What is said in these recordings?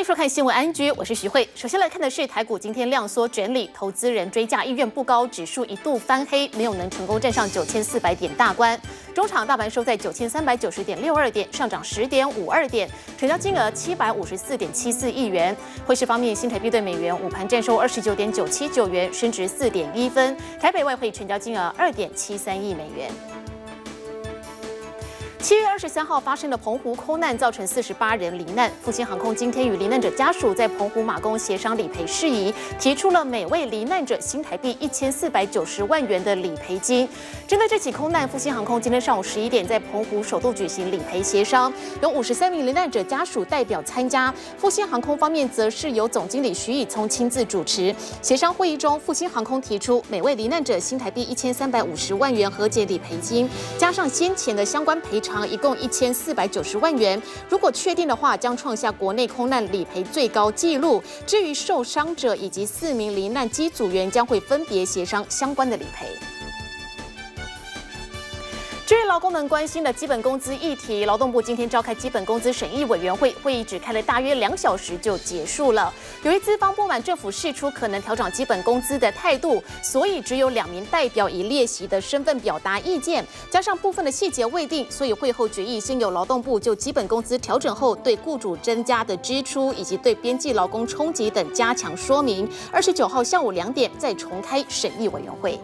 收看新闻NG，我是徐慧。首先来看的是台股今天量缩整理，投资人追价意愿不高，指数一度翻黑，没有能成功站上9400点大关。中场大盘收在9390.62点，上涨10.52点，成交金额754.74亿元。汇市方面，新台币对美元午盘站收29.979元，升值4.1分。台北外汇成交金额2.73亿美元。7月23号发生的澎湖空难，造成48人罹难。复兴航空今天与罹难者家属在澎湖马公协商理赔事宜，提出了每位罹难者新台币1490万元的理赔金。针对这起空难，复兴航空今天上午11点在澎湖首度举行理赔协商，有53名罹难者家属代表参加。复兴航空方面则是由总经理徐以聪亲自主持。协商会议中，复兴航空提出每位罹难者新台币1350万元和解理赔金，加上先前的相关赔偿。一共1490万元，如果确定的话，将创下国内空难理赔最高纪录。至于受伤者以及4名罹难机组员，将会分别协商相关的理赔。至于劳工们关心的基本工资议题，劳动部今天召开基本工资审议委员会，会议只开了大约2小时就结束了。由于资方不满政府释出可能调整基本工资的态度，所以只有2名代表以列席的身份表达意见，加上部分的细节未定，所以会后决议先由劳动部就基本工资调整后对雇主增加的支出以及对边际劳工冲击等加强说明。29号下午2点再重开审议委员会。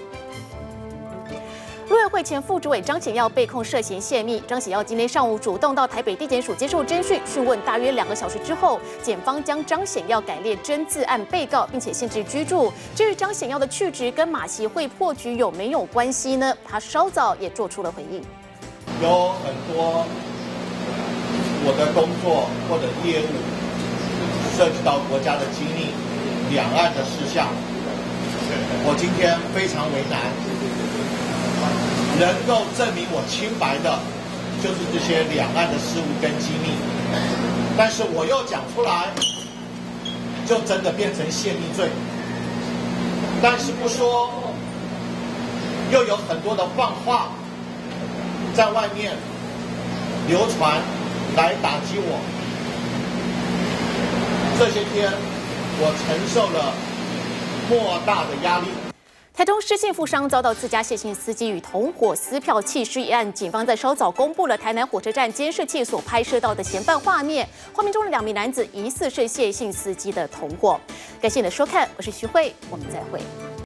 陆委会前副主委张显耀被控涉嫌泄密。张显耀今天上午主动到台北地检署接受侦讯，讯问大约2个小时之后，检方将张显耀改列侦自案被告，并且限制居住。至于张显耀的去职跟马习会破局有没有关系呢？他稍早也做出了回应。 有很多我的工作或者业务涉及到国家的机密、两岸的事项，我今天非常为难。能够证明我清白的，就是这些两岸的事务跟机密，但是我又讲出来，就真的变成泄密罪。但是不说，又有很多的放话在外面流传来打击我。这些天我承受了莫大的压力。 台中失信富商遭到自家谢姓司机与同伙撕票弃尸一案，警方在稍早公布了台南火车站监视器所拍摄到的嫌犯画面，画面中的2名男子疑似是谢姓司机的同伙。感谢你的收看，我是徐慧，我们再会。